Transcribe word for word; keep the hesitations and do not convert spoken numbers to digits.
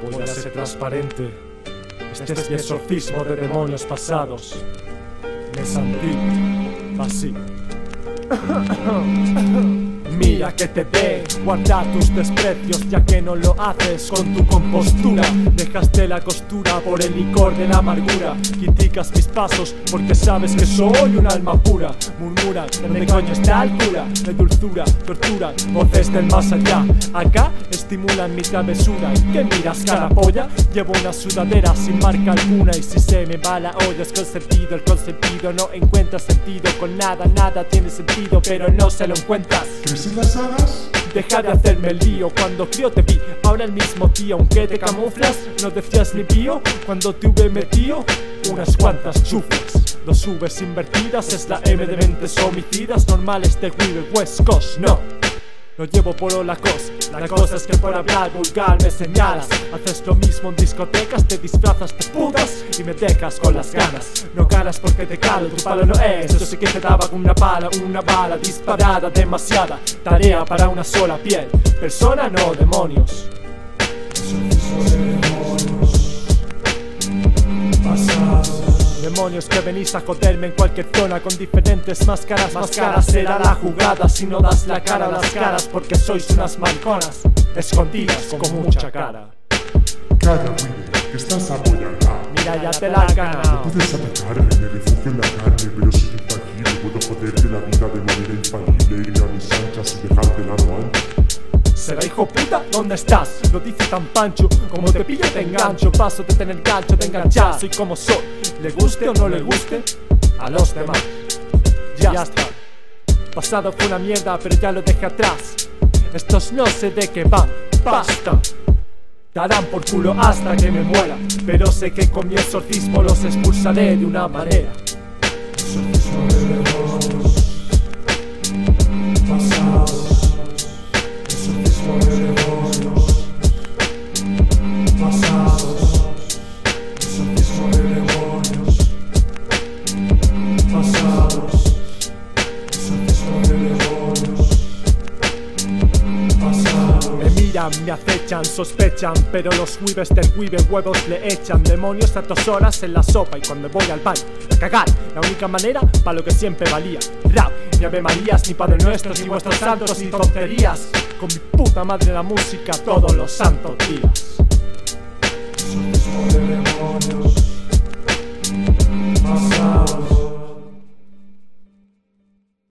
Voy a ser transparente. Este es mi exorcismo de demonios pasados. Me sentí así. Mira que te ve, guarda tus desprecios, ya que no lo haces con tu compostura. Dejaste la costura por el licor de la amargura. Criticas mis pasos porque sabes que soy un alma pura. Murmuran, ¿dónde coño está el cura? De dulzura, torturan, voces del más allá. Acá estimulan mi travesura. ¿Y qué miras, cara polla? Llevo una sudadera sin marca alguna. Y si se me va la olla es consentido. El consentido no encuentra sentido con nada. Nada tiene sentido, pero no se lo encuentras. ¿Crees en las hadas? Deja de hacerme el lío, cuando crío te vi. Ahora el mismo tío, aunque te camuflas, no decías limpio. Cuando tuve metido unas cuantas chuflas. Dos subes invertidas, es la M de mentes homicidas. Normales de Weaver West Coast, no. Lo llevo por la cosa, la cosa es que por hablar vulgar me señalas. Haces lo mismo en discotecas, te disfrazas de putas y me dejas con las ganas. No ganas porque te calo, tu palo no es. Yo sí que te daba con una pala, una bala disparada, demasiada tarea para una sola piel. Persona no demonios. Demonios que venís a joderme en cualquier zona con diferentes máscaras. Máscaras será la jugada si no das la cara a las caras, porque sois unas mariconas escondidas con mucha cara. Calla, Weaver, que estás apoyada. Mira, ya te la has ganado. No puedes atacarme, me refugio en la carne, pero soy intangible. Puedo joderte la vida de manera infalible, ir a mis anchas y dejarte el ano ancho. ¿Será hijo puta? ¿Dónde estás? Lo dice tan pancho, como te pillo te engancho. Paso de tener gancho, de enganchar. Soy como soy, le guste o no le guste a los demás. Ya, ya está. Pasado fue una mierda, pero ya lo dejé atrás. Estos no sé de qué van, basta. Darán por culo hasta que me muera, pero sé que con mi exorcismo los expulsaré de una manera. Exorcismo de demonios pasados. Exorcismo de demonios pasados. Exorcismo de demonios pasados. Exorcismo de demonios pasados. Me miran, me acechan, sospechan, pero los Weavers del Weaver huevos le echan. Demonios a dos horas en la sopa y cuando voy al baño a cagar, la única manera para lo que siempre valía. Rap, ni Ave Marías, ni Padre Nuestros, ni vuestros santos, ni tonterías. Con mi puta madre la música todos los santos días. Exorcismo de demonios.